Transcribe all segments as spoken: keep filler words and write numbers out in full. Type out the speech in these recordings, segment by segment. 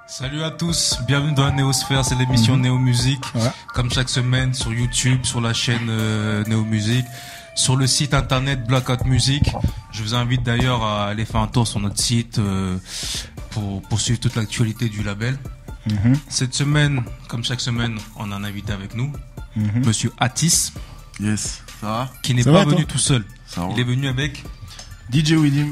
Salut à tous, bienvenue dans la Néosphère, c'est l'émission mmh. Néo Musique, ouais. Comme chaque semaine sur YouTube, sur la chaîne euh, Néo Musique, sur le site internet Blackout Music. Je vous invite d'ailleurs à aller faire un tour sur notre site euh, pour, pour suivre toute l'actualité du label. Mmh. Cette semaine, comme chaque semaine, on a un invité avec nous, mmh. Monsieur Atis. Yes, ça va? Qui n'est ça pas va, venu toi? tout seul. Ça va. Il est venu avec D J Widim.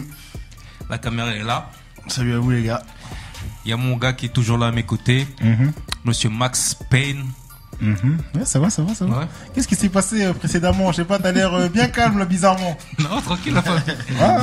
La caméra est là. Salut à vous les gars. Il y a mon gars qui est toujours là à mes côtés, mm-hmm. Monsieur Max Payne. Mm-hmm. Ouais, ça va, ça va, ça va. Ouais. Qu'est-ce qui s'est passé euh, précédemment? Je sais pas, t'as l'air euh, bien calme là, bizarrement. Non, tranquille la famille. Ah,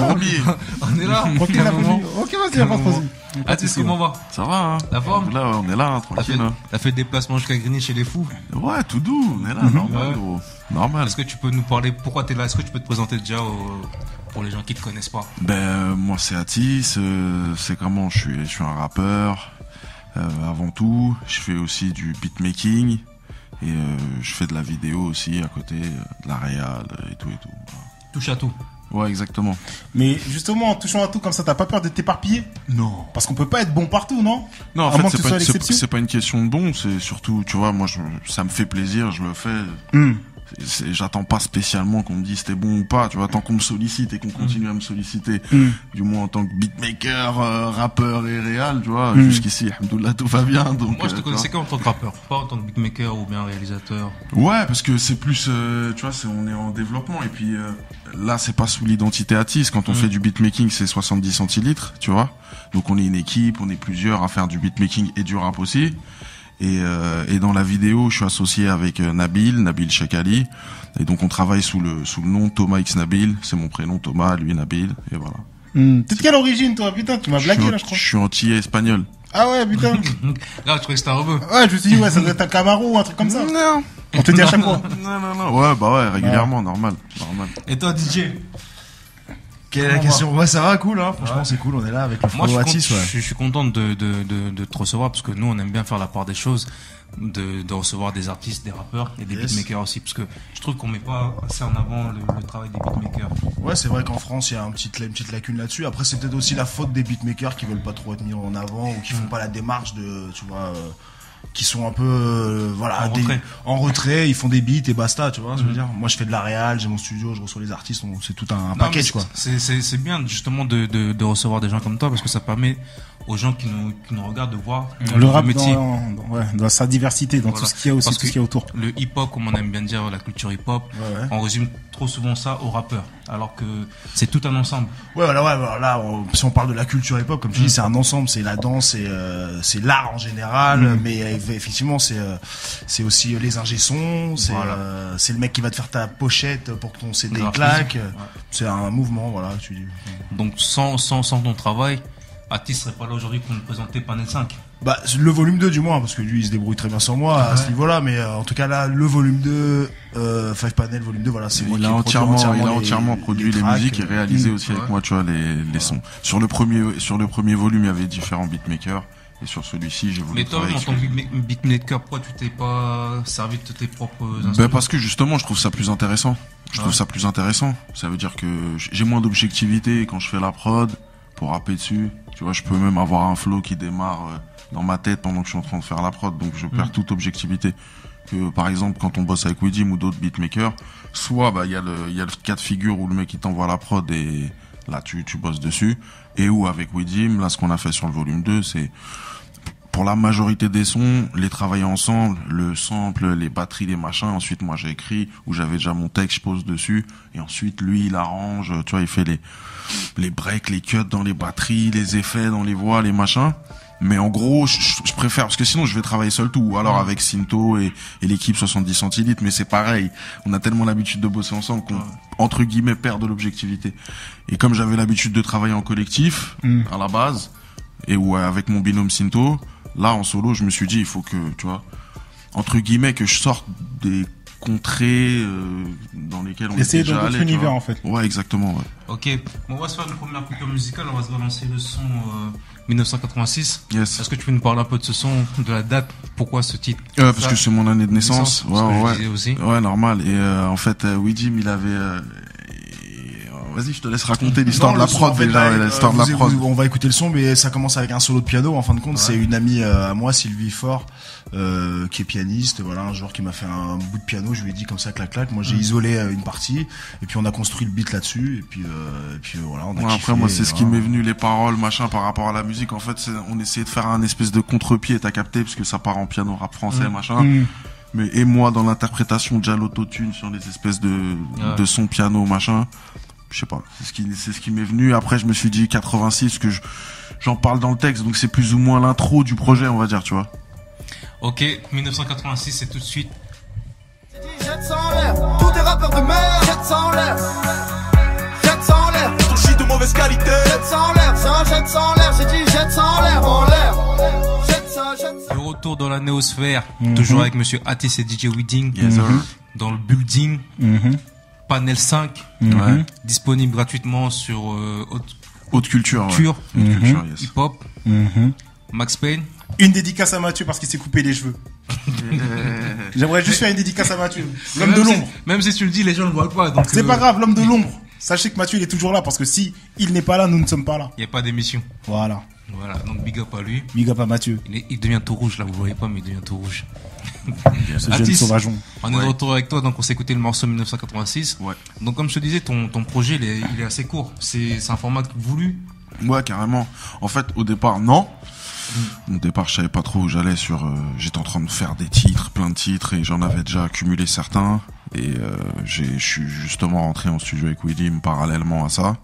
on est là. Tranquille la famille. Ok, vas-y, avance, vas-y. Atis, comment va? Ça va, hein. La forme? Là, on est là, hein, tranquille. T'as fait, t'as fait des déplacements jusqu'à Grigny chez les fous? Ouais, tout doux, on est là, mm-hmm. normal, ouais. gros. Normal. Est-ce que tu peux nous parler pourquoi t'es là? Est-ce que tu peux te présenter déjà au... pour les gens qui te connaissent pas? Ben, euh, moi c'est Atis, euh, c'est comment, je suis, je suis un rappeur. Euh, avant tout, je fais aussi du beatmaking et euh, je fais de la vidéo aussi à côté, euh, de la réal et tout et tout. Touche à tout. Ouais, exactement. Mais justement, en touchant à tout comme ça, t'as pas peur de t'éparpiller? Non. Parce qu'on peut pas être bon partout, non? Non, en fait, c'est pas, c'est, c'est pas une question de bon, c'est surtout, tu vois, moi, je, ça me fait plaisir, je le fais. Mm. C'est, j'attends pas spécialement qu'on me dise c'était bon ou pas, tu vois, tant qu'on me sollicite et qu'on continue mmh. à me solliciter, mmh. du moins en tant que beatmaker, euh, rappeur et réal, tu vois, mmh. jusqu'ici, alhamdoulilah, tout va bien. Donc, moi, je te euh, connaissais qu'en tant que rappeur, pas en tant que beatmaker ou bien réalisateur. Ouais, parce que c'est plus, euh, tu vois, c'est, on est en développement et puis euh, là, c'est pas sous l'identité Atis. Quand on mmh. fait du beatmaking, c'est soixante-dix centilitres, tu vois. Donc on est une équipe, on est plusieurs à faire du beatmaking et du rap aussi. Et, euh, et dans la vidéo, je suis associé avec euh, Nabil, Nabil Chekali. Et donc on travaille sous le sous le nom Thomas X Nabil. C'est mon prénom Thomas, lui Nabil. Et voilà. Mmh. T'es de quelle origine toi? Putain, tu m'as blagué là, je crois. Je suis antillais espagnol. Ah ouais, putain. Là, tu croyais que c'était un rebeu. Ouais, je me suis dit, ouais, ça doit être un Camaro ou un truc comme ça. Non. On te dit à chaque fois. Non, non, non. Ouais, bah ouais, régulièrement, ouais. normal, normal. Et toi, D J? Quelle est la question? Ouais, ça va, cool, hein. Franchement, ouais. c'est cool, on est là avec le Moi, je suis, Atis, con- ouais. je, je suis content de, de, de, de te recevoir parce que nous, on aime bien faire la part des choses, de, de recevoir des artistes, des rappeurs et des yes. beatmakers aussi, parce que je trouve qu'on met pas assez en avant le, le travail des beatmakers. Ouais, c'est vrai qu'en France, il y a un petit, une petite lacune là-dessus. Après, c'est peut-être aussi la faute des beatmakers qui veulent pas trop être mis en avant ou qui font mmh. pas la démarche de, tu vois, euh, qui sont un peu euh, voilà en, des, retrait. en retrait, ils font des beats et basta, tu vois, mmh. je veux dire. Moi, je fais de la réal, j'ai mon studio, je reçois les artistes, on, c'est tout un, un non, package, quoi. C'est, c'est, c'est bien justement de, de, de recevoir des gens comme toi parce que ça permet aux gens qui nous, qui nous regardent de voir le, le rap métier. Dans, dans, ouais, dans sa diversité, dans voilà. tout ce qu'il y a aussi, parce tout ce qu'il y a autour. Le hip-hop, comme on aime bien dire, la culture hip-hop, ouais, ouais. on résume trop souvent ça aux rappeurs, alors que c'est tout un ensemble. Ouais, voilà, ouais, alors là, on, si on parle de la culture hip-hop, comme tu mmh. dis, c'est un ensemble, c'est la danse, c'est, euh, c'est l'art en général, mmh. mais euh, effectivement, c'est, euh, c'est aussi les ingé-sons, c'est, voilà. euh, c'est le mec qui va te faire ta pochette pour que ton C D claque, ouais. c'est un mouvement, voilà, tu dis. Donc, sans, sans, sans ton travail, Atis serait pas là aujourd'hui pour nous présenter Panel cinq. Bah, le volume deux du moins, parce que lui il se débrouille très bien sans moi ouais. à ce niveau-là, mais euh, en tout cas là, le volume deux, euh, Five Panel volume deux, voilà, c'est moi il qui a entièrement, entièrement, il a les, entièrement produit les, les musiques et réalisé mmh. aussi ouais. avec moi, tu vois, les, les sons. Sur le premier, sur le premier volume, il y avait différents beatmakers. Et sur celui-ci, j'ai voulu. Mais toi, en tant que beatmaker, pourquoi tu t'es pas servi de tes propres instruments? Ben parce que justement, je trouve ça plus intéressant. Je ouais. trouve ça plus intéressant. Ça veut dire que j'ai moins d'objectivité quand je fais la prod pour rapper dessus. Tu vois, je peux même avoir un flow qui démarre dans ma tête pendant que je suis en train de faire la prod. Donc je perds mmh. toute objectivité. Que par exemple, quand on bosse avec Widim ou d'autres beatmakers, soit bah il y a le il y a le cas de figure où le mec il t'envoie la prod et là tu tu bosses dessus, et où avec Widim, là ce qu'on a fait sur le volume deux, c'est pour la majorité des sons, les travailler ensemble, le sample, les batteries, les machins. Ensuite, moi, j'ai écrit, où j'avais déjà mon texte, je pose dessus. Et ensuite, lui, il arrange, tu vois, il fait les, les breaks, les cuts dans les batteries, les effets dans les voix, les machins. Mais en gros, je, je préfère, parce que sinon, je vais travailler seul tout. Ou alors avec Cinto et, et l'équipe soixante-dix centilitres. Mais c'est pareil. On a tellement l'habitude de bosser ensemble qu'on, entre guillemets, perd de l'objectivité. Et comme j'avais l'habitude de travailler en collectif, mmh. à la base, et où avec mon binôme Cinto, là, en solo, je me suis dit, il faut que, tu vois, entre guillemets, que je sorte des contrées euh, dans lesquelles on essayer est déjà allé. Essayer d'être univers, en fait. Ouais, exactement, ouais. Ok, bon, on va se faire une première coupure musicale, on va se balancer le son euh, dix-neuf cent quatre-vingt-six. Yes. Est-ce que tu peux nous parler un peu de ce son, de la date, pourquoi ce titre? euh, Parce que c'est mon année de naissance. naissance ouais, ouais. Aussi. Ouais, normal. Et euh, en fait, euh, Widim, il avait... Euh, vas-y, je te laisse raconter l'histoire Non, de la le son, prod en fait, déjà, là, l'histoire euh, de la vous- prod. vous- on va écouter le son, mais ça commence avec un solo de piano. En fin de compte, Ouais. c'est une amie euh, à moi, Sylvie Fort, euh, qui est pianiste. Voilà, un jour qui m'a fait un bout de piano. Je lui ai dit comme ça, clac clac. Moi, j'ai isolé euh, une partie, et puis on a construit le beat là-dessus. Et puis, euh, et puis euh, voilà, on a Ouais, kiffé, après, moi, c'est ce qui voilà. m'est venu, les paroles, machin, par rapport à la musique. En fait, c'est, on essayait de faire un espèce de contre-pied, t'as capté, parce que ça part en piano rap français, Mmh. machin. Mm. Mais, et moi, dans l'interprétation, déjà l'autotune sur les espèces de, Ouais. de sons piano, machin. Je sais pas. C'est ce qui, c'est ce qui m'est venu. Après, je me suis dit quatre-vingt-six, que je, j'en parle dans le texte, donc c'est plus ou moins l'intro du projet, on va dire, tu vois. Ok, dix-neuf cent quatre-vingt-six, c'est tout de suite. Jette ça en l'air, tous des rappeurs de merde, jette ça en l'air. Jette ça en l'air, ton shit de mauvaise qualité. Jette ça en l'air, ça jette ça en l'air, j'ai dit jette ça en l'air, en l'air. Jette ça, jette ça. Le retour dans la néosphère, Mhm. toujours avec Monsieur Atis et D J Wedding, Yes, sir. dans le building, Mhm. panel cinq, Mhm. Ouais. disponible gratuitement sur euh, Haute Haute culture, ouais. Culture, Haute Mhm. culture, yes. Hip Hop, Mhm. Max Payne. Une dédicace à Mathieu parce qu'il s'est coupé les cheveux. J'aimerais juste faire une dédicace à Mathieu. L'homme Même de si- l'ombre. Même si tu le dis, les gens ne le voient pas. Donc C'est euh, pas grave, l'homme de l'ombre. Sachez que Mathieu il est toujours là parce que si il n'est pas là, nous ne sommes pas là. Il n'y a pas d'émission. Voilà. Voilà, donc big up à lui. Big up à Mathieu. Il, est- il devient tout rouge là, vous voyez pas, mais il devient tout rouge. Ce jeune Atis, sauvageon. on est Ouais. de retour avec toi, donc on s'est écouté le morceau mille neuf cent quatre-vingt-six. Ouais. Donc comme je te disais, ton, ton projet il est, il est assez court. C'est c'est un format voulu. Ouais, carrément. En fait, au départ, non. Au départ, je savais pas trop où j'allais sur, euh, j'étais en train de faire des titres, plein de titres, et j'en avais déjà accumulé certains. Et, euh, j'ai, je suis justement rentré en studio avec William parallèlement à ça.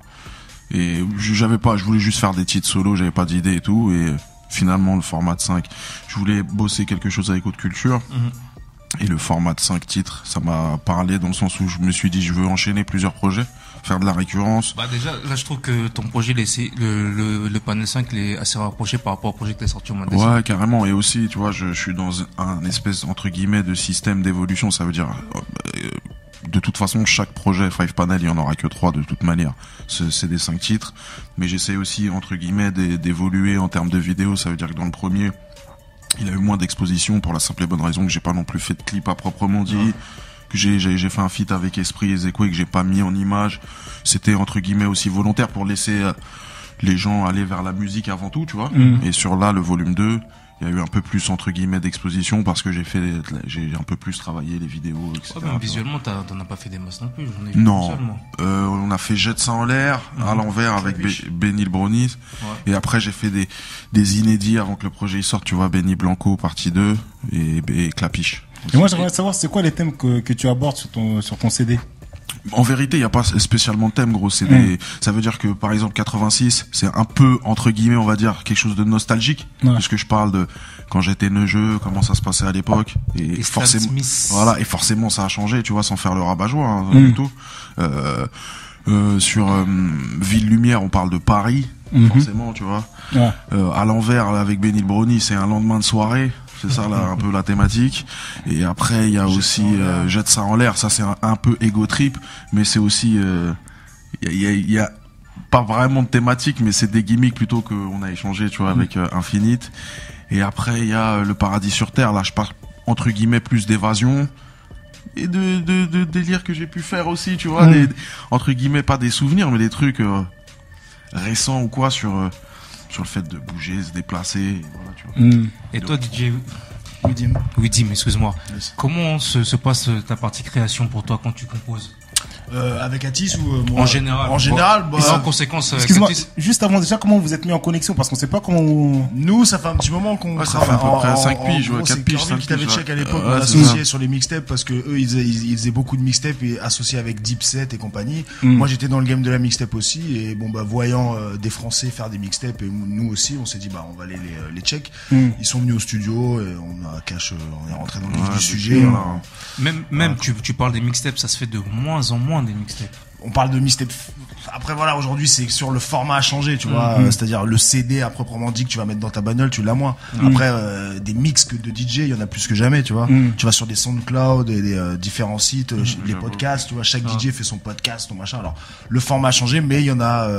Et j'avais pas, je voulais juste faire des titres solo, j'avais pas d'idée et tout, et finalement, le format de cinq, je voulais bosser quelque chose avec Haute Culture. Mhm. Et le format de cinq titres, ça m'a parlé dans le sens où je me suis dit, je veux enchaîner plusieurs projets, faire de la récurrence. Bah déjà, là je trouve que ton projet, il est- le, le, le panel cinq, il est assez rapproché par rapport au projet que tu as sorti au mois de décembre. Ouais, carrément. Et aussi, tu vois, je, je suis dans un espèce, entre guillemets, de système d'évolution. Ça veut dire, euh, de toute façon, chaque projet Five Panel, il y en aura que trois de toute manière. C'est, c'est des cinq titres. Mais j'essaie aussi, entre guillemets, d'é- d'évoluer en termes de vidéo. Ça veut dire que dans le premier, il a eu moins d'exposition pour la simple et bonne raison que j'ai pas non plus fait de clip à proprement dit. Ouais. Que j'ai, j'ai, j'ai fait un feat avec Esprit et Zeko et que j'ai pas mis en image. C'était, entre guillemets, aussi volontaire pour laisser euh, les gens aller vers la musique avant tout, tu vois. Mhm. Et sur là, le volume deux, il y a eu un peu plus, entre guillemets, d'exposition parce que j'ai fait, j'ai un peu plus travaillé les vidéos, et cetera. Ouais, mais visuellement, t'as- t'en as pas fait des masses non plus. J'en ai vu Non. une seule, moi. Euh, on a fait Jette ça en l'air, à Mhm. l'envers avec Clapiche. Be- Benny le Brownies. Ouais. Et après, j'ai fait des, des inédits avant que le projet il sorte, tu vois, Benny Blanco, partie deux, et, et Clapiche. Et moi j'aimerais savoir c'est quoi les thèmes que, que tu abordes sur ton, sur ton C D. En vérité, il n'y a pas spécialement de thème, gros. C'est Mm. des, ça veut dire que, par exemple, quatre-vingt-six, c'est un peu, entre guillemets, on va dire, quelque chose de nostalgique. Ouais. Puisque je parle de quand j'étais neugeux, comment ça se passait à l'époque. Et, Et Stan forcément, Smith. voilà, et forcément, ça a changé, tu vois, sans faire le rabat-joie, hein, Mm. du tout. Euh, euh, sur euh, Ville Lumière, on parle de Paris, Mhm. forcément, tu vois. Ouais. Euh, à l'envers, là, avec Benny le Brownie, c'est un lendemain de soirée. C'est ça, là, un peu la thématique. Et après, il y a Jette aussi ça en l'air. euh, Jette ça en l'air. Ça, c'est un, un peu ego trip, mais c'est aussi, euh, il y a, il y a pas vraiment de thématique, mais c'est des gimmicks plutôt qu'on a échangé, tu vois, avec euh, Infinite. Et après, il y a euh, le paradis sur terre. Là, je parle entre guillemets plus d'évasion et de, de, de délire que j'ai pu faire aussi, tu vois, Mm. des, entre guillemets pas des souvenirs, mais des trucs euh, récents ou quoi sur euh, sur le fait de bouger, se déplacer, et voilà, tu vois. Mm. Et toi, D J Widim. Widim, excuse-moi. Yes. Comment se, se passe ta partie création pour toi quand tu composes? Euh, avec Atis ou euh, moi En général. En général, bah, Et en conséquence, avec Excuse-moi, Atis, juste avant déjà comment vous êtes mis en connexion parce qu'on sait pas comment on... nous, ça fait un petit moment qu'on Ouais, ça travaille. fait à peu près En- cinq en- piges, en ouais, gros, quatre c'est piges, Cornel cinq qui t'avait piges, check à ouais. l'époque, Ouais, on c'est associé ça. sur les mixtapes parce que eux, ils, faisaient- ils, ils faisaient beaucoup de mixtapes et associés avec Deep Set et compagnie. Mm. Moi, j'étais dans le game de la mixtape aussi et bon, bah, voyant euh, des Français faire des mixtapes et nous aussi, on s'est dit, bah, on va aller les, les check. Mm. Ils sont venus au studio et on a cash, euh, on est rentré dans le vif Ouais, du donc, sujet. voilà. On- même, même tu, tu parles des mixtapes, ça se fait de moins en moins des mixtapes. On parle de mixtape. Après voilà, aujourd'hui c'est sur le format a changé, tu vois. Mhm. Euh, c'est-à-dire le C D à proprement dit que tu vas mettre dans ta bagnole, tu l'as moins. Après euh, des mix que de D J, il y en a plus que jamais, tu vois. Mhm. Tu vas sur des SoundCloud et des euh, différents sites, euh, les j'avoue. podcasts, tu vois. Chaque Ah. D J fait son podcast, son machin. Alors le format a changé, mais il y en a. euh,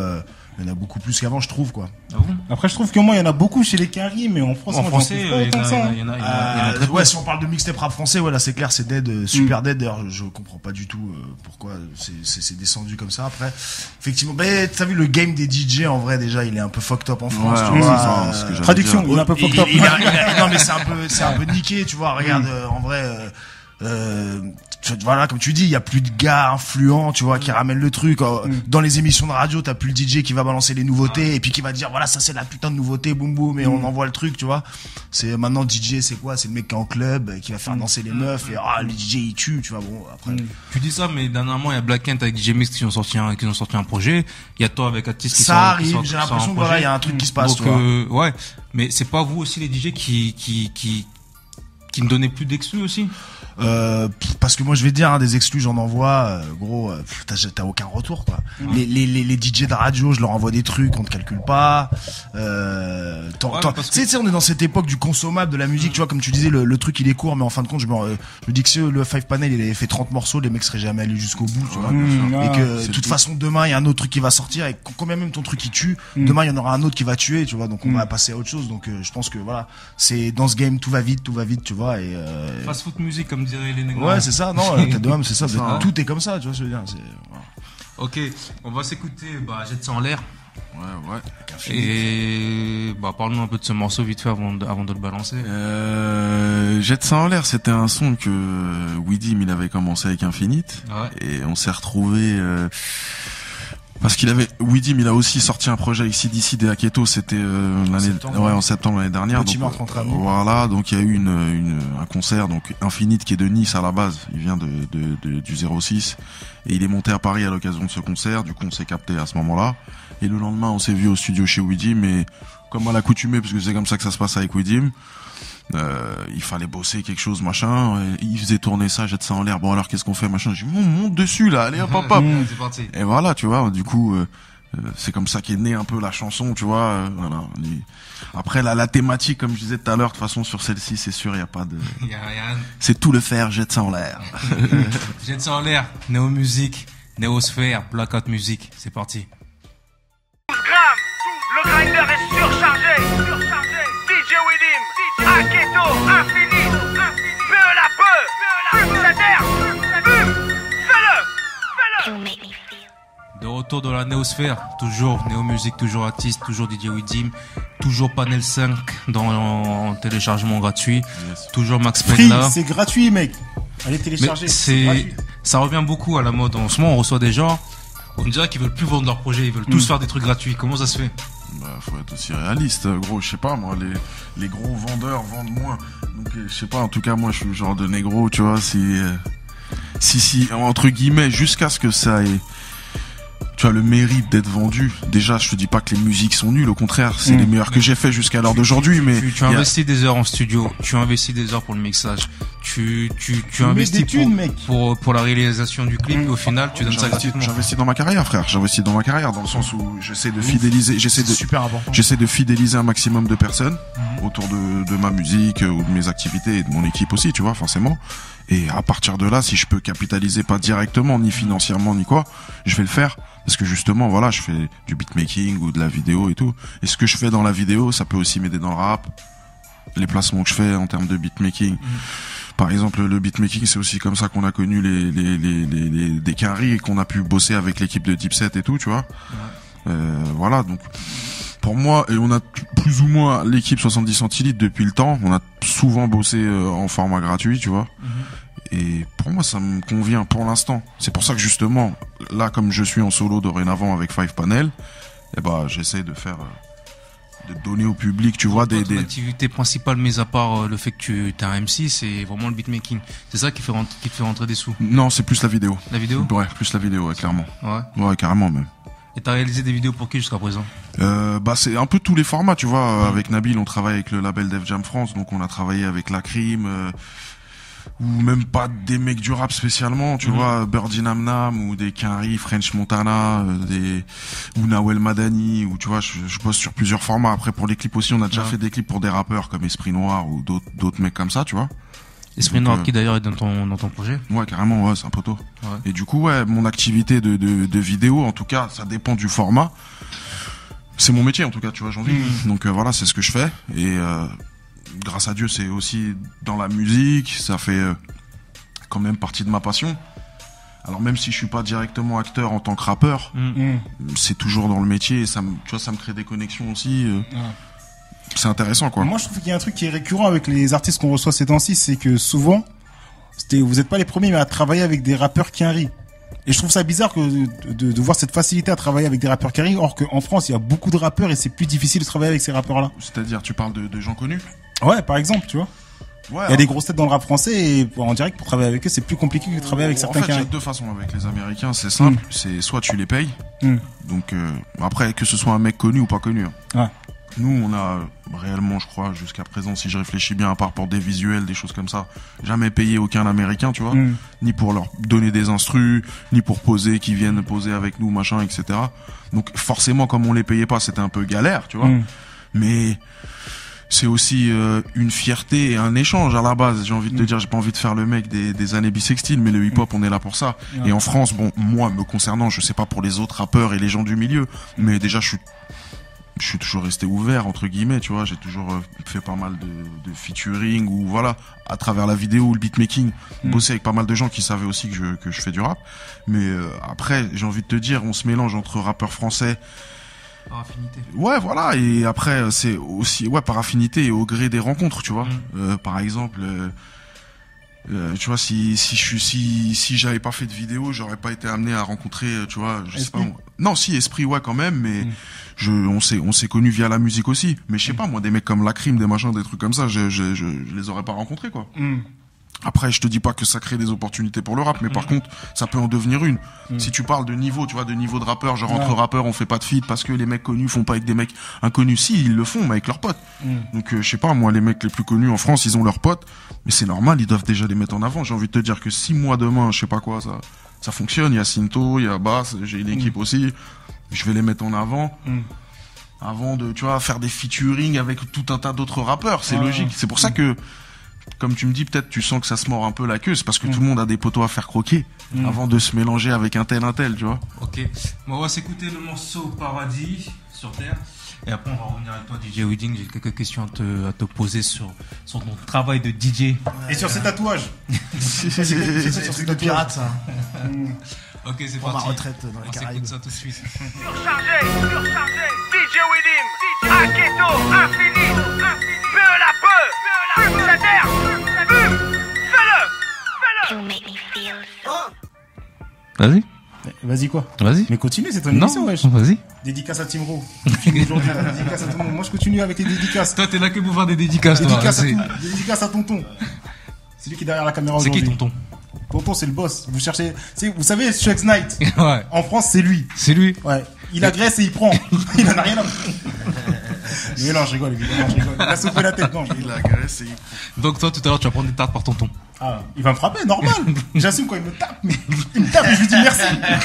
Il y en a beaucoup plus qu'avant, je trouve, quoi. Ah bon? Après, je trouve que moi, il y en a beaucoup chez les Caries, mais en France, en français, il y en a, il y en a, il y en a, il y a euh, ouais, si on parle de mixtape rap français, ouais, là, c'est clair, c'est dead, super mm. dead. D'ailleurs, je comprends pas du tout euh, pourquoi c'est, c'est, c'est descendu comme ça. Après, effectivement, bah, t'as vu le game des D J, en vrai, déjà, il est un peu fucked up en France, ouais, tu vois. Euh, euh, traduction, il est un peu fucked up. Il, il a, il a, non, mais c'est un peu, c'est un peu niqué, tu vois. Regarde, euh, en vrai, euh, euh, voilà, comme tu dis, il y a plus de gars influents, tu vois, qui ramènent le truc. Mm. Dans les émissions de radio, t'as plus le D J qui va balancer les nouveautés et puis qui va dire voilà, ça c'est la putain de nouveauté, boum boum, et mm. on envoie le truc, tu vois. C'est maintenant D J, c'est quoi? C'est le mec qui est en club, qui va faire danser les meufs et ah, le D J il tue, tu vois. Bon, après. Mm. Tu dis ça, mais dernièrement il y a Black Kent avec D J Mix qui ont sorti un, qui ont sorti un projet. Il y a toi avec Atis qui ça sont, arrive. qui sont, j'ai l'impression que voilà, il y a un truc qui se passe, donc, tu vois. Euh, ouais, mais c'est pas vous aussi les D J qui qui qui qui ne donnaient plus d'exclus aussi? Euh, parce que moi je vais te dire hein, des exclus j'en envoie euh, gros euh, t'as, t'as aucun retour quoi. Mmh. Les, les, les, les D J de radio je leur envoie des trucs on te calcule pas euh, ouais, tu sais que... on est dans cette époque du consommable de la musique mmh. tu vois comme tu disais le, le truc il est court mais en fin de compte je me, euh, je me dis que si le Five Panel il avait fait trente morceaux les mecs seraient jamais allés jusqu'au bout tu vois mmh, et que de toute façon demain il y a un autre truc qui va sortir et combien même ton truc qui tue mmh. demain il y en aura un autre qui va tuer tu vois donc on mmh. va passer à autre chose donc euh, je pense que voilà c'est dans ce game tout va vite tout va vite tu vois et euh... fast food music comme dirait les négros. Ouais c'est ça non euh, t'as de même c'est ça, ça tout est comme ça tu vois ce que je veux dire c'est, voilà. Ok on va s'écouter bah Jette ça en l'air. Ouais, ouais. Et bah parle-nous un peu de ce morceau vite fait avant de, avant de le balancer. Euh, Jette ça en l'air, c'était un son que Widim il avait commencé avec Infinite ouais. et on s'est retrouvé euh, parce qu'il avait Widim il a aussi sorti un projet avec C D C des Aketo, c'était euh, l'année septembre, ouais en septembre l'année dernière. Petit donc, euh, voilà, donc il y a eu une, une un concert donc Infinite qui est de Nice à la base, il vient de, de, de du zéro six et il est monté à Paris à l'occasion de ce concert, du coup on s'est capté à ce moment-là et le lendemain on s'est vu au studio chez Widim et comme à l'accoutumée parce que c'est comme ça que ça se passe avec Widim. Euh, il fallait bosser quelque chose machin et il faisait tourner ça jette ça en l'air bon alors qu'est-ce qu'on fait machin j'ai dit on monte dessus là allez hop hop hop c'est parti. Et voilà tu vois du coup euh, c'est comme ça qu'est née un peu la chanson tu vois euh, voilà après la, la thématique comme je disais tout à l'heure de toute façon sur celle-ci c'est sûr il y a pas de y a rien. C'est tout le faire jette ça en l'air. Jette ça en l'air Néo Musique Néosphère Blackout Music c'est parti. douze grammes le grinder est surchargé surchargé D J Widim Aketo, Infinite, peu la peu, fume cette air, fume, fais-le, fais-le. De retour dans la néosphère, toujours Néo Musique, toujours artiste, toujours D J Widim, toujours Panel cinq dans en téléchargement gratuit, yes. Toujours Max Payne là. C'est gratuit mec, allez télécharger. C'est, c'est ça revient beaucoup à la mode en ce moment, on reçoit des gens, on dirait qu'ils veulent plus vendre leurs projets, ils veulent mm. tous faire des trucs gratuits, comment ça se fait? Bah, faut être aussi réaliste, gros. Je sais pas, moi, les, les gros vendeurs vendent moins. Donc, je sais pas, en tout cas, moi, je suis le genre de négro, tu vois, si, euh, si, si, entre guillemets, jusqu'à ce que ça ait, tu as le mérite d'être vendu. Déjà, je te dis pas que les musiques sont nulles, au contraire, c'est mmh. les meilleures que j'ai fait jusqu'à l'heure d'aujourd'hui, mais. Tu, tu as investi a... des heures en studio, tu as investi des heures pour le mixage, tu, tu, tu as investi pour, pour, pour la réalisation du clip, mmh. et au final, tu donnes ça gratuitement. J'investis dans ma carrière, frère. J'investis dans ma carrière, dans le sens où j'essaie de fidéliser, j'essaie de, super important. J'essaie de fidéliser un maximum de personnes mmh. autour de, de ma musique, ou de mes activités et de mon équipe aussi, tu vois, forcément. Et à partir de là, si je peux capitaliser pas directement, ni financièrement, ni quoi, je vais le faire. Parce que justement, voilà, je fais du beatmaking ou de la vidéo et tout. Et ce que je fais dans la vidéo, ça peut aussi m'aider dans le rap. Les placements que je fais en termes de beatmaking. Mmh. Par exemple, le beatmaking, c'est aussi comme ça qu'on a connu les, les, les, les, les des Caries et qu'on a pu bosser avec l'équipe de Dipset et tout, tu vois. Ouais. Euh, voilà, donc. Pour moi, et on a plus ou moins l'équipe soixante-dix centilitres depuis le temps, on a souvent bossé euh, en format gratuit, tu vois. Mmh. Et pour moi, ça me convient pour l'instant. C'est pour ça que justement, là, comme je suis en solo dorénavant avec Five Panel, eh ben, j'essaie de faire, euh, de donner au public, tu vois, des, des... Ton activité principale, mis à part euh, le fait que tu es un M C, c'est vraiment le beatmaking. C'est ça qui fait rentrer, qui te fait rentrer des sous. Non, c'est plus la vidéo. La vidéo? Ouais, plus la vidéo, ouais, clairement. Ouais. Ouais, carrément même. Et t'as réalisé des vidéos pour qui jusqu'à présent? euh, Bah c'est un peu tous les formats, tu vois. Avec Nabil, on travaille avec le label Def Jam France, donc on a travaillé avec La Crime, euh, ou même pas des mecs du rap spécialement, tu mmh. vois, Birdie Nam Nam ou des Quinry, French Montana, euh, des ou Nawel Madani, ou tu vois, je, je bosse sur plusieurs formats. Après pour les clips aussi, on a déjà ouais. fait des clips pour des rappeurs comme Esprit Noir ou d'autres d'autres mecs comme ça, tu vois. Esprit Noir euh, qui d'ailleurs est dans ton dans ton projet. Ouais, carrément, ouais, c'est un poteau. Ouais. Et du coup, ouais, mon activité de, de de vidéo, en tout cas, ça dépend du format. c'est mon métier en tout cas, tu vois, j'en vis. Mmh. Donc euh, voilà, c'est ce que je fais. Et euh, grâce à Dieu, c'est aussi dans la musique, ça fait euh, quand même partie de ma passion. Alors même si je suis pas directement acteur en tant que rappeur, mmh. c'est toujours dans le métier et ça me, tu vois, ça me crée des connexions aussi. Euh, mmh. C'est intéressant, quoi. Moi, je trouve qu'il y a un truc qui est récurrent avec les artistes qu'on reçoit ces temps-ci, c'est que souvent, c'était, vous êtes pas les premiers mais à travailler avec des rappeurs qui arrivent. Et je trouve ça bizarre que de, de, de voir cette facilité à travailler avec des rappeurs qui arrivent, or qu'en France, il y a beaucoup de rappeurs et c'est plus difficile de travailler avec ces rappeurs-là. C'est-à-dire, tu parles de, de gens connus? Ouais, par exemple, tu vois. Ouais, il y a alors... des grosses têtes dans le rap français et en direct pour travailler avec eux, c'est plus compliqué que de travailler avec en certains. En fait, il y a deux façons avec les Américains, c'est simple, mm. c'est soit tu les payes, mm. donc euh, après que ce soit un mec connu ou pas connu. Hein. Ouais. Nous, on a réellement, je crois, jusqu'à présent, si je réfléchis bien, à part pour des visuels, des choses comme ça, jamais payé aucun Américain, tu vois, mm. ni pour leur donner des instrus, ni pour poser, qu'ils viennent poser avec nous, machin, et cetera. Donc forcément, comme on les payait pas, c'était un peu galère, tu vois. Mm. Mais c'est aussi euh, une fierté et un échange à la base. J'ai envie de te mm. dire, j'ai pas envie de faire le mec des, des années bissextiles, mais le hip-hop, mm. on est là pour ça. Mm. Et en France, bon, moi, me concernant, je sais pas pour les autres rappeurs et les gens du milieu, mm. mais déjà, je suis je suis toujours resté ouvert entre guillemets, tu vois, j'ai toujours euh, fait pas mal de, de featuring ou voilà, à travers la vidéo ou le beatmaking, mmh. bosser avec pas mal de gens qui savaient aussi que je que je fais du rap. Mais euh, après, j'ai envie de te dire, on se mélange entre rappeurs français par affinité. Ouais, voilà, et après c'est aussi ouais par affinité et au gré des rencontres, tu vois. Mmh. Euh, par exemple euh, Euh, tu vois, si si je suis si si j'avais pas fait de vidéo, j'aurais pas été amené à rencontrer, tu vois, je sais pas. Non, si Esprit, ouais, quand même, mais mm. je on s'est on s'est connus via la musique aussi. Mais je sais mm. pas, moi, des mecs comme Lacrim, des machins, des trucs comme ça, je je je, je les aurais pas rencontrés, quoi. Mm. Après, je te dis pas que ça crée des opportunités pour le rap, mais mmh. par contre, ça peut en devenir une. Mmh. Si tu parles de niveau, tu vois, de niveau de rappeur, genre ouais. entre rappeurs, on fait pas de feat parce que les mecs connus font pas avec des mecs inconnus. Si, ils le font, mais avec leurs potes. Mmh. Donc, euh, je sais pas, moi, les mecs les plus connus en France, ils ont leurs potes, mais c'est normal, ils doivent déjà les mettre en avant. J'ai envie de te dire que si moi, demain, je sais pas quoi, ça, ça fonctionne, il y a Cinto, il y a Bass, j'ai une équipe mmh. aussi, je vais les mettre en avant. Mmh. Avant de, tu vois, faire des featuring avec tout un tas d'autres rappeurs. C'est ah, logique. C'est pour mmh. ça que, comme tu me dis, peut-être tu sens que ça se mord un peu la queue, c'est parce que mmh. tout le monde a des poteaux à faire croquer mmh. avant de se mélanger avec un tel un tel, tu vois. Ok, bon, on va s'écouter le morceau Paradis sur Terre et après on va revenir avec toi D J Wedding. J'ai quelques questions à te, à te poser sur, sur ton travail de D J. Et sur ces tatouages. C'est sur ces pirates ça. Ok, c'est on parti. Ma retraite dans les on Caraïbes. s'écoute ça tout de suite. Surchargé, surchargé, D J Wedding, Aketo, infini, peu la peu, fume cette terre, fume, fais-le, fais-le. Vas-y. Vas-y quoi? Vas-y. Mais continue, c'est ton émission, wesh. Vas-y. Dédicace à Timro. Aujourd'hui, dédicace à tout le monde. Moi, je continue avec les dédicaces. Toi, t'es là que pour faire des dédicaces, dédicace toi. À tout, dédicace à Tonton. C'est lui qui est derrière la caméra aujourd'hui. C'est qui Tonton? Tonton, c'est le boss. Vous cherchez, c'est, vous savez, Chuck Knight. Ouais. En France, c'est lui. C'est lui. Ouais. Il agresse et il prend. Il en a rien à foutre. Mais non, je rigole, évidemment, je rigole. Il a sauvé la tête, non. Il agresse et il prend. Donc, toi, tout à l'heure, tu vas prendre des tartes par Tonton. Ah, il va me frapper, normal. J'assume quand il me tape, mais il me tape et je lui dis merci.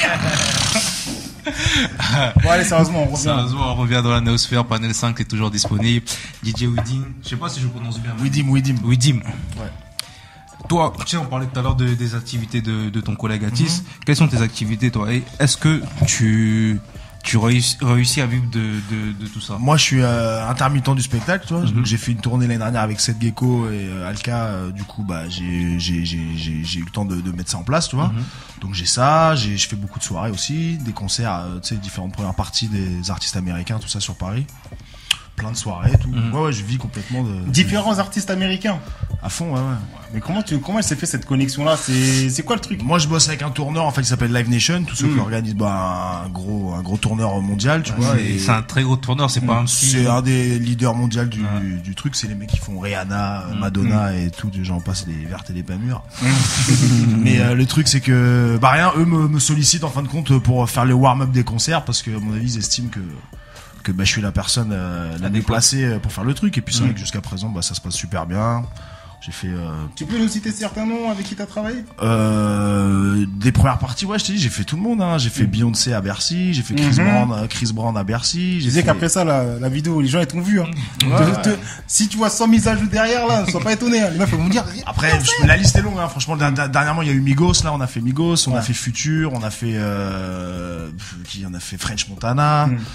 Bon, allez, sérieusement, on revient. Sérieusement, on revient dans la Néosphère. Panel cinq est toujours disponible. D J Wedding. Je sais pas si je prononce bien. Wedding, Wedding. Wedding. Ouais. Toi, tu sais, on parlait tout à l'heure de, des activités de, de ton collègue Atis. Mm-hmm. Quelles sont tes activités, toi? Et est-ce que tu, tu réussis, réussis à vivre de, de, de tout ça? Moi, je suis euh, intermittent du spectacle, tu vois. Mm-hmm. J'ai fait une tournée l'année dernière avec Seth Gecko et euh, Alka. Euh, du coup, bah, j'ai, j'ai, j'ai, j'ai, j'ai eu le temps de, de mettre ça en place, tu vois. Mm-hmm. Donc, j'ai ça. J'ai, je fais beaucoup de soirées aussi, des concerts, euh, tu sais, différentes premières parties des artistes américains, tout ça sur Paris. Plein de soirées, tout. Mmh. Ouais, ouais, je vis complètement de. Différents artistes américains. À fond, ouais, ouais. Mais comment tu, comment elle s'est fait cette connexion-là? C'est, c'est quoi le truc? Moi, je bosse avec un tourneur, en fait, il s'appelle Live Nation, tous ceux mmh. qui organisent, bah, un gros, un gros tourneur mondial, tu ouais, vois. Et c'est un très gros tourneur, c'est mmh. pas un petit. C'est un des leaders mondiaux du, ouais. du truc, c'est les mecs qui font Rihanna, mmh. Madonna mmh. et tout, j'en passe les vertes et les pas mûres. Mmh. Mais, euh, le truc, c'est que, bah, rien, eux me, me sollicitent, en fin de compte, pour faire le warm-up des concerts, parce que, à mon avis, ils estiment que, que bah, je suis la personne euh, la mieux placée pour faire le truc, et puis c'est mmh. vrai que jusqu'à présent bah, ça se passe super bien. J'ai fait euh... Tu peux nous citer certains noms avec qui t'as travaillé? euh, Des premières parties, ouais, je t'ai dit, j'ai fait tout le monde, hein. J'ai fait mmh. Beyoncé à Bercy, j'ai fait Chris mmh. Brown, Chris Brown à Bercy. Je disais fait... qu'après ça, la, la vidéo, les gens ils t'ont vu, hein. Ouais, te, te, si tu vois cent mille ajouts derrière, là, sois pas étonné, hein. Les meufs vont me dire. Après, je, la liste est longue, hein. Franchement, dernièrement, il y a eu Migos, là, on a fait Migos, on ouais. a fait Future, on a fait, euh, qui, on a fait French Montana. Mmh.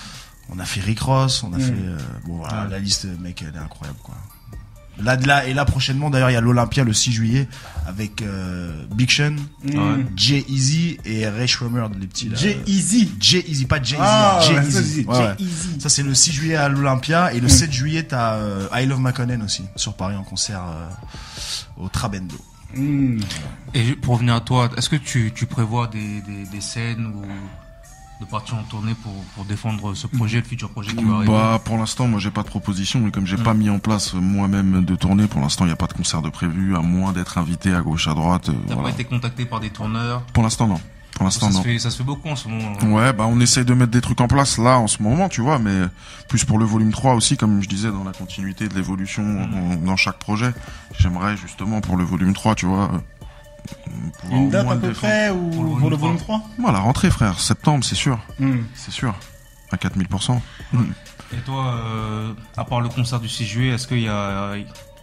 On a fait Rick Ross, on a mmh. fait euh, bon voilà, ouais. La liste, mec, elle est incroyable quoi. Là, de là et là prochainement d'ailleurs il y a l'Olympia le six juillet avec euh, Big Sean, mmh. Jay-Eazy et Ray Shremmer, les petits là. Jay-Eazy, Jay-Eazy, pas Jay-Z, ah, Jay-Eazy. Ouais, ouais. Jay-Eazy. Ça c'est le six juillet à l'Olympia et le mmh. sept juillet t'as euh, I Love McConnell aussi sur Paris en concert euh, au Trabendo. Mmh. Et pour revenir à toi, est-ce que tu tu prévois des des, des scènes ou de partir en tournée pour, pour défendre ce projet, le futur projet qui va arriver? Bah, pour l'instant, moi, j'ai pas de proposition, mais comme j'ai mmh. pas mis en place moi-même de tournée, pour l'instant, il n'y a pas de concert de prévu, à moins d'être invité à gauche, à droite. Euh, T'as voilà. pas été contacté par des tourneurs? Pour l'instant, non. Pour l'instant, ça non. Se fait, ça se fait beaucoup en ce moment. Ouais, bah, on essaye de mettre des trucs en place, là, en ce moment, tu vois, mais plus pour le volume trois aussi, comme je disais, dans la continuité de l'évolution mmh. dans chaque projet. J'aimerais, justement, pour le volume trois, tu vois, une date à peu près ou pour le, pour le volume trois? Moi, la rentrée, frère, septembre, c'est sûr. Mm. C'est sûr. À quatre mille pour cent. Mm. Et toi, euh, à part le concert du six juillet, est-ce qu'il y a,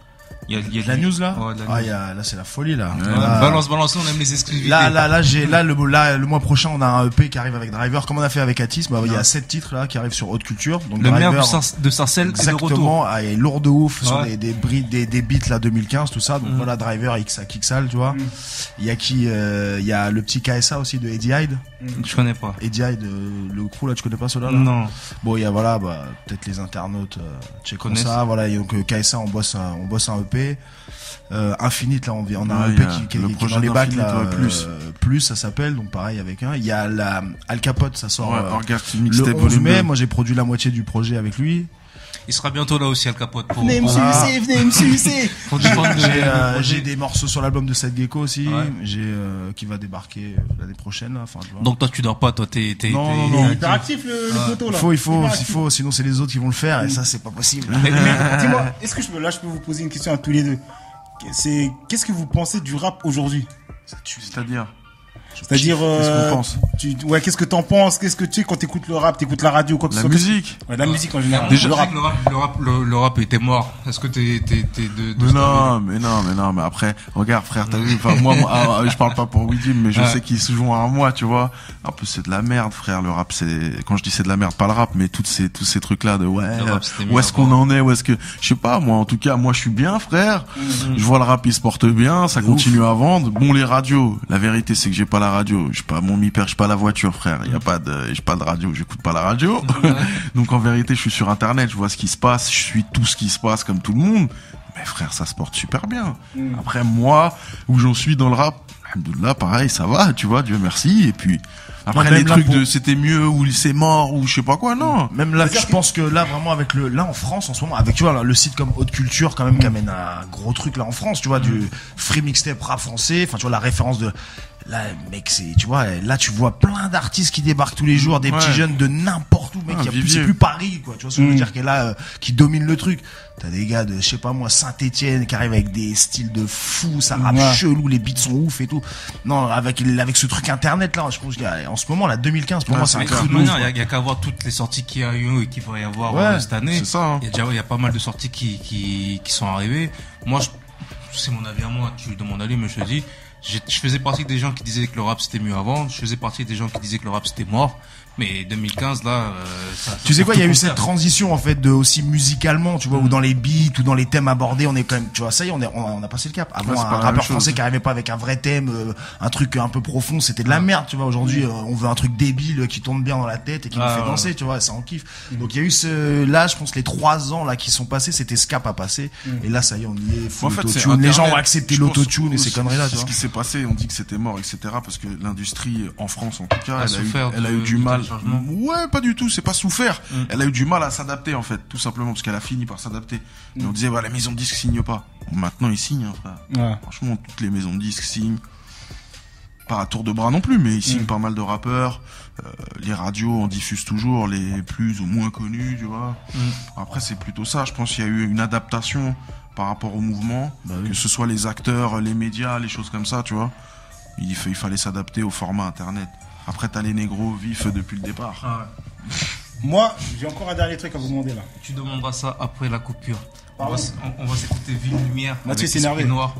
il y a, il y a la du... news là? Ouais, la ah, news. il y a, là, c'est la folie, là. Ouais, là balance, balance, on aime les exclusivités. Là, là, là, j'ai, là, le, là, le mois prochain, on a un E P qui arrive avec Driver, comme on a fait avec Atis. Bah, il y a sept titres, là, qui arrivent sur Haute Culture. Donc, le Driver, maire de Sarcelles, c'est de retour. Exactement. Ah, il est lourd de ouf, ouais. sur des, des bris, des, des beats, là, deux mille quinze, tout ça. Donc, mm. voilà, Driver, X, Kixal, tu vois. Mm. Il y a qui, euh, il y a le petit K S A aussi de Eddie Hyde. Mm. Je connais pas. Eddie Hyde, le crew, là, tu connais pas cela, là? Non. Bon, il y a, voilà, bah, peut-être les internautes, euh, checkons ça. Voilà, donc, K S A, on bosse un, on bosse un E P. Euh, Infinite, là, on, on a ouais, un E P qui, qui, qui est dans les bacs, là, ouais, plus. Euh, plus, ça s'appelle, donc pareil avec un. Il y a la, Al Capote, ça sort, ouais, euh, le onze mai, moi j'ai produit la moitié du projet avec lui. Il sera bientôt là aussi, Al Capote. Pour, venez me sucer, venez me sucer. J'ai, euh, j'ai des morceaux sur l'album de Seth Gecko aussi, ouais. j'ai, euh, qui va débarquer l'année prochaine, là, enfin, tu vois. Donc toi, tu dors pas, toi, t'es, t'es, non, t'es, non, non. Il est hyperactif, le, le poteau, là. Il faut, il faut, il faut, sinon c'est les autres qui vont le faire, et ça, c'est pas possible. Mais, mais, dis-moi, est-ce que je peux, là, je peux vous poser une question à tous les deux? C'est, qu'est-ce que vous pensez du rap aujourd'hui? C'est-à-dire? C'est-à-dire, euh, qu'est-ce qu'on pense? Tu, ouais, qu'est-ce que t'en penses? Qu'est-ce que tu sais quand t'écoutes le rap, t'écoutes la radio, quoi que ce soit? La musique. Ouais, la ouais. musique en général. Déjà, le rap, le rap, le rap, le, le rap était mort. Est-ce que t'es, t'es, t'es de, de mais non, mais non, mais non, mais après, regarde, frère, t'as vu, enfin, moi, moi je parle pas pour Widim, mais je ouais. sais qu'il se joue à moi, tu vois. Un peu, c'est de la merde, frère, le rap, c'est, quand je dis c'est de la merde, pas le rap, mais toutes ces, tous ces trucs-là de, ouais, rap, où est-ce qu'on en est, où est-ce que, je sais pas, moi, en tout cas, moi, je suis bien, frère. Mm-hmm. Je vois le rap, il se porte bien, ça continue à vendre. Bon, les radios, la vérité, c'est que j'ai pas la radio, j'ai pas mon mi père, j'ai pas la voiture, frère. Il y a pas de, j'ai pas de radio, j'écoute pas la radio. Donc en vérité, je suis sur internet, je vois ce qui se passe, je suis tout ce qui se passe comme tout le monde. Mais frère, ça se porte super bien. Mm. Après moi, où j'en suis dans le rap, alhamdoulilah, pareil, ça va, tu vois, Dieu merci. Et puis après les trucs pour... de c'était mieux ou c'est mort ou je sais pas quoi, non. Même là, je pense que là vraiment avec le là en France en ce moment, avec tu vois le site comme Haute Culture quand même mm. qui amène un gros truc là en France, tu vois, mm. du free mixtape rap français, enfin tu vois la référence de là, mec, c'est, tu vois, là, tu vois plein d'artistes qui débarquent tous les jours, des ouais. petits jeunes de n'importe où, mec, ah, y a plus, c'est plus Paris, quoi, tu vois ce que mmh. je veux dire, qui est là, euh, qui domine le truc. T'as des gars de, je sais pas moi, Saint-Étienne, qui arrivent avec des styles de fou, ça rappe ouais. chelou, les beats sont ouf et tout. Non, avec, avec ce truc internet, là, je pense qu'il y a, en ce moment, la deux mille quinze, pour ah, moi, c'est un truc. Il y a, y a qu'à voir toutes les sorties qu'il y a eu et qu'il va y avoir ouais, euh, cette année. C'est ça, hein. Il y a déjà, il y a pas mal de sorties qui, qui, qui sont arrivées. Moi, je, c'est mon avis à moi, tu demandes à lui, mais je te dis, Je, je faisais partie des gens qui disaient que le rap c'était mieux avant. Je faisais partie des gens qui disaient que le rap c'était mort. Mais deux mille quinze là, euh, ça, tu sais quoi, il y a eu cette transition en fait de aussi musicalement, tu vois, mmh. ou dans les beats ou dans les thèmes abordés, on est quand même, tu vois, ça y est, on est, on a, on a passé le cap. Avant, ouais, un rappeur français qui arrivait pas avec un vrai thème, euh, un truc un peu profond, c'était de la merde, tu vois. Aujourd'hui, mmh. euh, on veut un truc débile qui tourne bien dans la tête et qui ah, nous fait ouais, danser, ouais. tu vois, ça on kiffe. Mmh. Donc il y a eu ce, là, je pense les trois ans là qui sont passés, c'était ce cap à passer. Mmh. Et là, ça y est, on y est. En fait, les gens ont accepté l'autotune et ces conneries là. C'est ce qui s'est passé. On dit que c'était mort, et cetera. Parce que l'industrie en France, en tout cas, elle a eu, elle a eu du mal. Ouais. Pas du tout, c'est pas souffert. Mm. Elle a eu du mal à s'adapter en fait, tout simplement parce qu'elle a fini par s'adapter. Mm. Et on disait, bah, les maisons de disques signent pas. Bon, maintenant ils signent, hein, frère. Ouais. Franchement, toutes les maisons de disques signent. Pas à tour de bras non plus, mais ils signent mm. pas mal de rappeurs. Euh, les radios en diffusent toujours, les plus ou moins connus, tu vois. Mm. Après, c'est plutôt ça. Je pense qu'il y a eu une adaptation par rapport au mouvement, bah, oui. que ce soit les acteurs, les médias, les choses comme ça, tu vois. Il, il fallait s'adapter au format internet. Après, t'as les négros vifs depuis le départ. Ah ouais. Moi, j'ai encore un dernier truc à vous demander là. Tu demanderas ça après la coupure. On va, on, on va s'écouter Ville Lumière. Mathieu s'est énervé. Noir.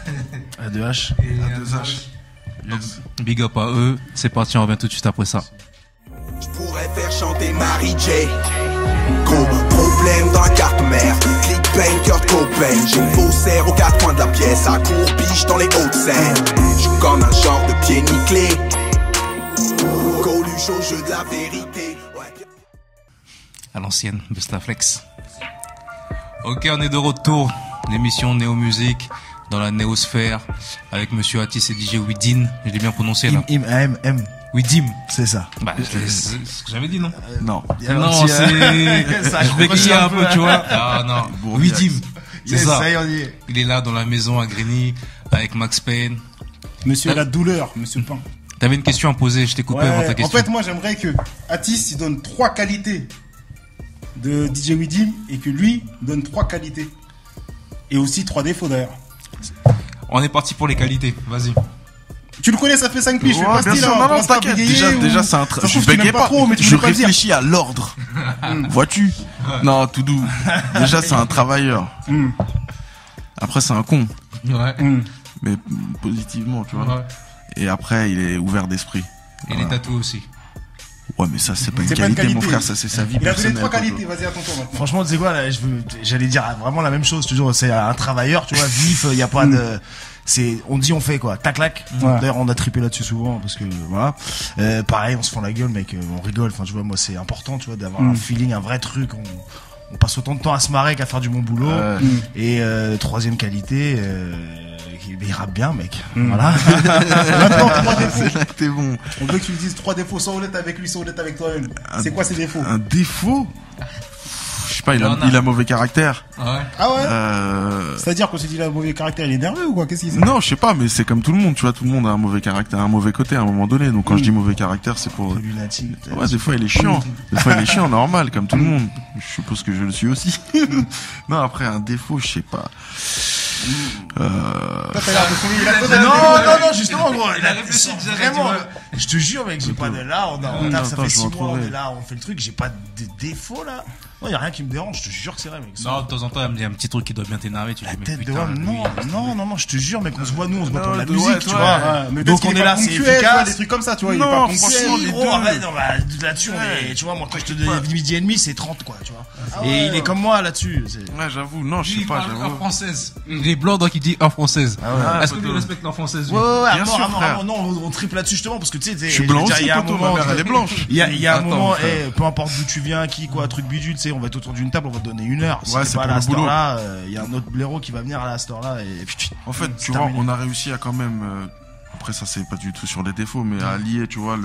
A deux H. Et A deux H. Yes. Big up à eux. C'est parti, on revient tout de suite après ça. Je pourrais faire chanter Mary J. Gros problème dans la carte mère. Clickbait, Kurt Cobain. J'ai une faussaire aux quatre coins de la pièce. À courbiche dans les Hauts-de-Seine. J'suis comme un genre de pied nickelé. Coluche au jeu de la vérité. Ouais. À l'ancienne, Bestaflex. Ok, on est de retour. L'émission Néo Musique dans la néosphère avec Monsieur Atis et D J Widim. Je l'ai bien prononcé là. Im, M, M. Widim. C'est ça. Bah, c'est ce que j'avais dit, non? Non. Non, c'est, je vais guiller un peu, tu vois. Ah, non. Widim. C'est yes, ça. ça y est, on y est. Il est là dans la maison à Grigny avec Max Payne. Monsieur la douleur, monsieur Pain. T'avais une question à poser, je t'ai coupé Ouais, avant ta en question. fait, moi, j'aimerais que Atis, il donne trois qualités de D J Widim et que lui donne trois qualités. Et aussi trois défauts d'ailleurs. On est parti pour les qualités, vas-y. Tu le connais, ça fait cinq piges, Ouais, je fais pas bien style, sûr, hein, non, non, commence pas à t'inquiète. bégayer Déjà, ou- déjà, c'est un tra... Ça se Je trouve, tu bégayais l'aimes pas, trop, mais tu je voulais pas le dire. réfléchis à l'ordre. Vois-tu? Non, tout doux. Déjà, c'est un travailleur. Mm. Après, c'est un con. Ouais. Mm. Mais mm, positivement, tu vois. Ouais. Et après, il est ouvert d'esprit. Et Voilà. les tatous aussi. Ouais, mais ça, c'est pas une C'est pas une qualité, mon qualité. frère, ça, c'est sa vie Il a donné personnelle. trois quoi, qualités, toi. vas-y, à ton tour maintenant. Franchement, tu sais quoi, là, je veux, j'allais dire vraiment la même chose, toujours. C'est un travailleur, tu vois, vif, il y a pas de, c'est, on dit, on fait, quoi. Tac, tac. Ouais. D'ailleurs, on a trippé là-dessus souvent, parce que, voilà. Euh, pareil, on se fend la gueule, mec, euh, on rigole. Enfin, tu vois, moi, c'est important, tu vois, d'avoir Mm. un feeling, un vrai truc. On, on passe autant de temps à se marrer qu'à faire du bon boulot. Ouais. Mm. Et, euh, troisième qualité, euh, il il rappe bien, mec. Mm. Voilà. Maintenant, trois défauts. C'est là que t'es bon. On veut que tu lui dises trois défauts, sois honnête avec lui, sois honnête avec toi-même. Un- C'est quoi ces défauts? Un défaut? Je sais pas, il a, Non, non. il a mauvais caractère. Ouais. Ah ouais? Euh... C'est-à-dire quand tu dis il a un mauvais caractère, il est nerveux ou quoi? Qu'est-ce qu'il fait? Non, je sais pas, mais c'est comme tout le monde, tu vois, tout le monde a un mauvais caractère, un mauvais côté à un moment donné. Donc quand Mm. je dis mauvais caractère, c'est pour... Lunatique. Ouais, des fois il est chiant. Des fois il est chiant, normal, comme tout le monde. Je suppose que je le suis aussi. Non, après un défaut, je sais pas. Euh... Toi, t'as l'air de trouver- il a- toi, t'as l'air de- Non, non, non, justement, gros. Il a réfléchi déjà, Vraiment, tu vois. je te jure, mec, j'ai pas de là, on a, on Non, a, ça attends, fait je six vais mois, on retrouver. est là, on fait le truc, j'ai pas de défaut, là. Non, y a rien qui me dérange, je te jure que c'est vrai, mec. Non, de temps en temps, il me dit un petit truc qui doit bien t'énerver, tu La dis, mais tête de putain, Wam, lui, non, laisse non, tomber. non, non, je te jure, mec, on se voit, nous, on se voit Non, pour la de- musique, ouais, tu ouais, vois. Ouais, mais Donc peut-être qu'il on est pas là, c'est ponctuel, tu vois, efficace. des trucs comme ça, tu vois, il est Non, pas franchement, ponctuel. les Gros, deux. arrête, non, bah, là-dessus, on Ouais. est, tu vois, moi, quand je te T'inquiète dis midi et demi, c'est trente, quoi, tu vois. Ah Et ouais, il est ouais. comme moi, là-dessus. c'est- Ouais, j'avoue, non, je Lui, sais il pas, parle en j'avoue. française. Il est blanc, donc il dit en française. ouais. Est-ce que tu Poteau. respectes l'en française, lui? Ouais, ouais, ouais, Bien à mort, sûr, à mort, frère. à mort. Non, on, on triple là-dessus justement parce que tu sais, tu sais, Je suis veux blanc dire, aussi, il y a un poto, moment, ma mère, elle est blanche. Il y a, il y a un Attends, moment, frère. eh, peu importe d'où tu viens, qui, quoi, truc bidule, tu sais, on va être autour d'une table, on va te donner une heure. Si Ouais, t'es c'est pas pour là à le cette boulot. heure-là, euh, il y a un autre blaireau qui va venir là à cette heure-là et puis, En fait, c'est tu vois, terminé. on a réussi à quand même, euh, après ça c'est pas du tout sur les défauts, mais à allier, tu vois, le,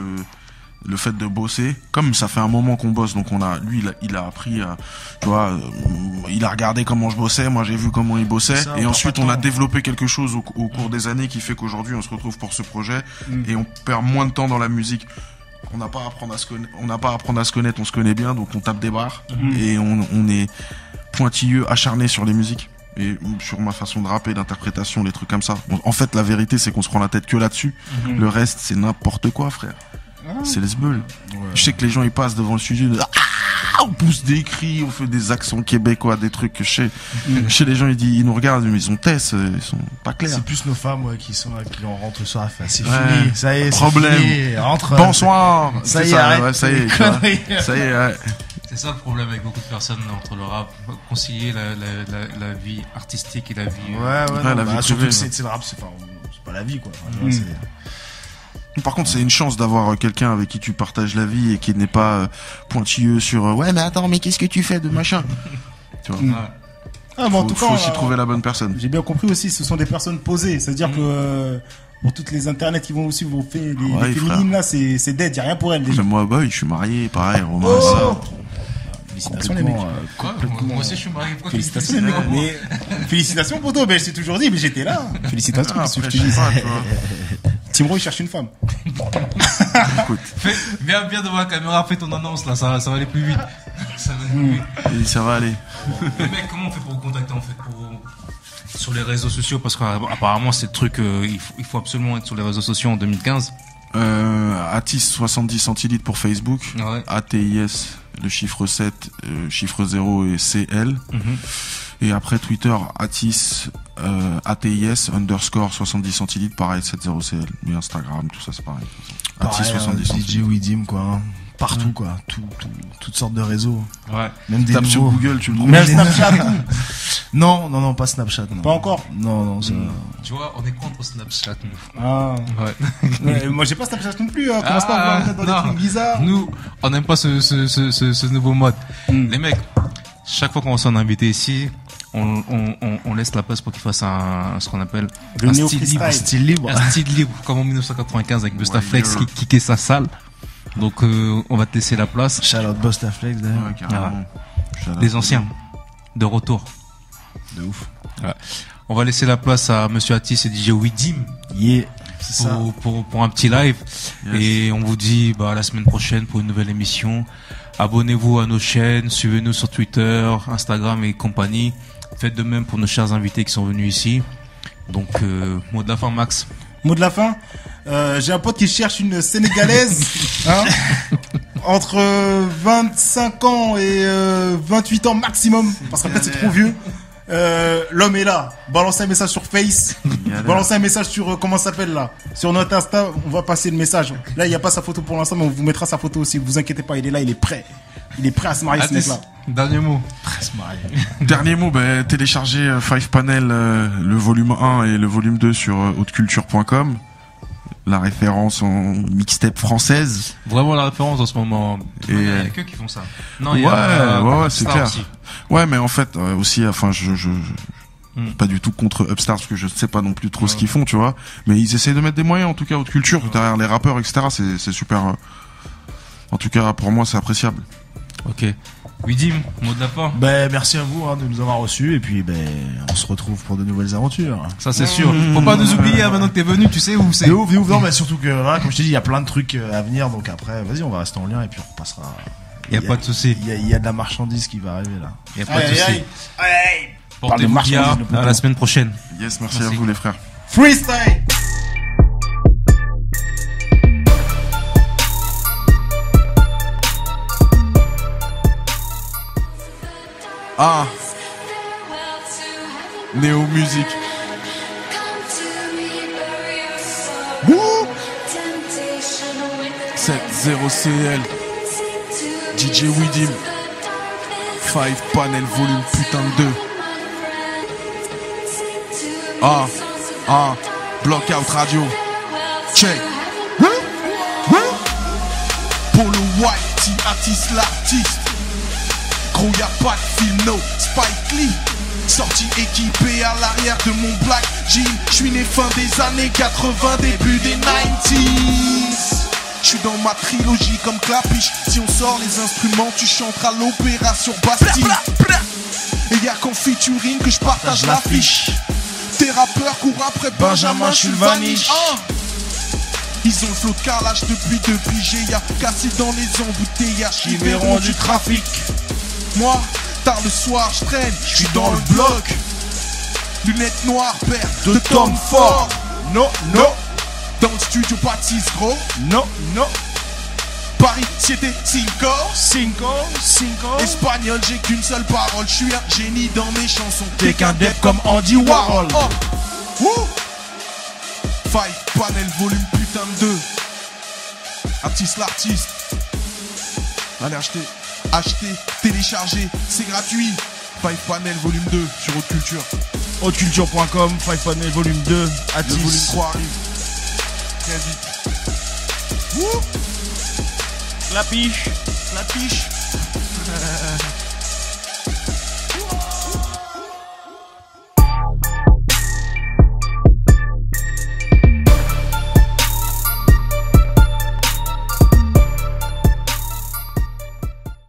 le fait de bosser. Comme ça fait un moment qu'on bosse, donc on a, lui, il a, il a appris, à, tu vois, euh, il a regardé comment je bossais, moi j'ai vu comment il bossait, Ça, on et perd ensuite pas de on a temps. développé quelque chose au, au cours des années qui fait qu'aujourd'hui on se retrouve pour ce projet, Mm. et on perd moins de temps dans la musique. On n'a pas à apprendre à se connaître, on n'a pas à apprendre à se connaître, on se connaît bien, donc on tape des barres, Mm. et on, on est pointilleux, acharné sur les musiques. Et sur ma façon de rapper, d'interprétation, les trucs comme ça. Bon, en fait, la vérité, c'est qu'on se prend la tête que là-dessus. Mhm. Le reste, c'est n'importe quoi, frère. C'est les sbeuls. Je sais que les gens, ils passent devant le studio, de, ah, on pousse des cris, on fait des accents québécois, des trucs que je sais. Je sais, les gens, ils, disent, ils nous regardent, mais ils ont test, ils sont pas clairs. C'est plus nos femmes, ouais, qui sont là, qui en rentrent le soir. Enfin, c'est Ouais. fini, ça y est, c'est Problème. fini. Rentre. Bonsoir. Ça C'est y est, arrête. ouais, ça y est, les tu vois. conneries. Ça y est, ouais. C'est ça le problème avec beaucoup de personnes entre le rap, concilier la, la, la, la vie artistique et la vie. Ouais, euh, ouais, Ouais, non, la bah, vie surtout privée, que c'est ouais. c'est le rap, c'est enfin, c'est pas la vie, quoi. Enfin, tu vois, Mm. c'est- Par contre, c'est une chance d'avoir quelqu'un avec qui tu partages la vie et qui n'est pas euh, pointilleux sur euh, ouais, mais attends, mais qu'est-ce que tu fais de machin. Tu vois. ouais. Ah, mais en Faut, tout faut cas, aussi euh, trouver la bonne personne. j'ai bien compris aussi, ce sont des personnes posées. C'est-à-dire que euh, pour toutes les internets qui vont aussi vous faire les, Ouais, les féminines là, c'est c'est dead, y a rien pour elles déjà. Mais moi, bah, oui, je suis marié, pareil, Romain, Oh ça. Félicitations les mecs. Complètement, euh, Quoi, moi, moi aussi, je suis marié. Pourquoi tu me Félicitations les félicites mecs. vraiment Mais félicitations poto, ben je t'ai toujours dit, mais j'étais là. Félicitations, Ah, qu'est-ce que après, je je te dis. sais pas, tu vois. Timro il cherche une femme. Écoute, Fais, viens, viens devant la caméra, fais ton annonce là, ça, va- ça va aller plus vite. Ça va aller plus vite. et ça va aller. Mais mec, comment on fait pour vous contacter en fait pour... sur les réseaux sociaux? Parce qu'apparemment, c'est le truc, euh, il, faut, il faut absolument être sur les réseaux sociaux en deux mille quinze. Euh, Atis soixante-dix centilitres pour Facebook. Ouais. A T I S, le chiffre sept, euh, chiffre zéro et C L. Mhm. Et après Twitter, Atis, euh, A T I S, underscore soixante-dix centilitres, pareil, sept zéro C L. Et Instagram, tout ça, c'est pareil. Atis pareil, soixante-dix hein, D J centilitres. Widim, quoi. hein. partout, quoi. Tout, tout, toutes sortes de réseaux. Ouais. Même des Tape sur nouveaux. Google, tu le trouves. Même Snapchat, tout. Non, non, non, pas Snapchat. Non. Pas encore. Non, non, ça. Tu vois, on est contre Snapchat, nous. Ah. Ouais. Ouais, moi, j'ai pas Snapchat non plus, hein. Commence pas à me mettre dans non. des trucs bizarres. Nous, on n'aime pas ce, ce, ce, ce, ce nouveau mode. Mm. Les mecs, chaque fois qu'on reçoit un invité ici, on, on, on, on laisse la place pour qu'il fasse un, ce qu'on appelle Le un néo style freestyle. libre. Style libre. Un style libre, comme en mille neuf cent quatre-vingt-quinze avec Busta Ouais, Flex yeah. qui kickait sa salle. Donc, euh, on va te laisser la place. Shout out Busta Flex, d'ailleurs. Ouais, carrément. Shout-out. Les anciens, de retour. De ouf. On va laisser la place à Monsieur Atis et D J Widim Yeah. C'est ça. pour, pour, pour un petit live. Yes. Et on vous dit bah, à la semaine prochaine pour une nouvelle émission. Abonnez-vous à nos chaînes, suivez-nous sur Twitter, Instagram et compagnie. Faites de même pour nos chers invités qui sont venus ici. Donc, euh, mot de la fin, Max. Mot de la fin. Euh, j'ai un pote qui cherche une Sénégalaise, hein, entre euh, vingt-cinq ans et euh, vingt-huit ans maximum, parce qu'en fait c'est trop vieux. Euh, l'homme est là. Balancez un message sur Face. Balancez un message sur euh, comment ça s'appelle là. Sur notre Insta, on va passer le message. Là, il n'y a pas sa photo pour l'instant, mais on vous mettra sa photo aussi. Vous inquiétez pas, il est là, il est prêt. Il est prêt à se marier, ce Atis, mec-là. dernier mot. Dernier mot, bah, téléchargez euh, Five Panel, euh, le volume un et le volume deux sur euh, haute-culture point com. La référence en mixtape française. Vraiment la référence en ce moment. Et- Il y a que qui font ça. Non, Ouais, il y a, ouais, euh, ouais, c'est Star clair. aussi. Ouais, mais en fait, euh, aussi, enfin, je, je, je Mm. pas du tout contre Upstart parce que je sais pas non plus trop ce Ouais. qu'ils font, tu vois. Mais ils essayent de mettre des moyens, en tout cas, haute culture, derrière les rappeurs, et cetera. C'est, c'est super. euh, En tout cas, pour moi, c'est appréciable. Ok. Widim, mot de la fin. Ben, merci à vous hein, de nous avoir reçus et puis ben on se retrouve pour de nouvelles aventures. Ça c'est sûr. Faut pas nous oublier hein, maintenant que t'es venu, tu sais où c'est. De ouf, de ouf, non mais surtout que voilà, comme je t'ai dit, il y a plein de trucs euh, à venir donc après, vas-y, on va rester en lien et puis on repassera. Y a pas de souci. Il y a, il y a de la marchandise qui va arriver là. Y a pas de Aïe, souci. aïe, aïe. Parle de Portez-vous marchandise, bien. le poteau. À la semaine prochaine. Yes, merci, Merci. à vous, les frères. Freestyle. Ah, Néo Musique. sept zéro C L. D J Widim. Five Panel volume putain de deux. Ah, ah, Blockout Radio. Check. Pour le white, T-Artiste l'artiste. Gros y'a pas de film, no Spike Lee. Sorti équipé à l'arrière de mon black jean. J'suis né fin des années quatre-vingts, début des nineties. J'suis dans ma trilogie comme Clapiche. Si on sort les instruments, tu chanteras l'opéra sur Bastille. Et y'a qu'en featuring que j'partage l'affiche. Tes rappeurs courent après Benjamin Chulvanich. Ah. Ils ont le flot de carrelage depuis deux pigés. Y'a cassé dans les embouteillages qui verront du trafic. Moi, tard le soir, je traîne, je suis dans le bloc. Lunettes noires, père de Tom Ford. Non, non, Dans le studio, Baptiste Gros. non, non. Paris, c'était Cinco. Cinco, cinco. Espagnol, j'ai qu'une seule parole. Je suis un génie dans mes chansons. T'es qu'un dev comme Andy Warhol. Oh. Wouh. Five Panel volume putain de deux. Artiste l'artiste. Allez acheter, acheter, télécharger, c'est gratuit. Five Panel volume deux sur Haute Culture. haute culture point com, Five Panel volume deux, Le Atis. volume trois arrive. Très vite. Wouh. La piche. La piche.